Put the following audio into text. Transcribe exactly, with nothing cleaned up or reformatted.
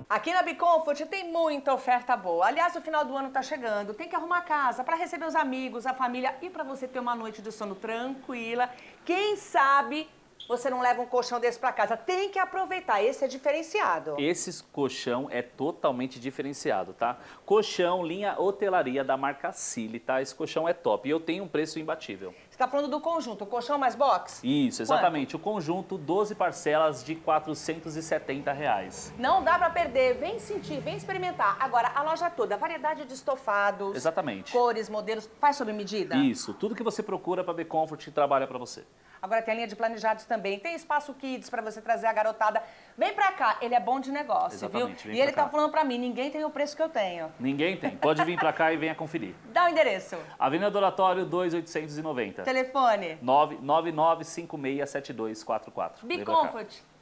Aqui na Bicomfort tem muita oferta boa. Aliás, o final do ano tá chegando. Tem que arrumar a casa para receber os amigos, a família e para você ter uma noite de sono tranquila. Quem sabe você não leva um colchão desse para casa. Tem que aproveitar, esse é diferenciado. Esse colchão é totalmente diferenciado, tá? Colchão, linha hotelaria da marca Sealy, tá? Esse colchão é top e eu tenho um preço imbatível. Você tá falando do conjunto, o colchão mais box? Isso, exatamente. Quanto? O conjunto, doze parcelas de quatrocentos e setenta reais. Não dá pra perder, vem sentir, vem experimentar. Agora, a loja toda, variedade de estofados, exatamente, cores, modelos, faz sob medida? Isso, tudo que você procura para Bicomfort trabalha para você. Agora tem a linha de planejados também, tem espaço kids para você trazer a garotada. Vem pra cá, ele é bom de negócio, exatamente, viu? vem E ele cá. tá falando pra mim, ninguém tem o preço que eu tenho. Ninguém tem, pode vir pra cá e venha conferir. Dá o endereço. Avenida do Oratório, dois mil oitocentos e noventa. Telefone? nove nove nove cinco seis sete dois quatro quatro. Bicomfort.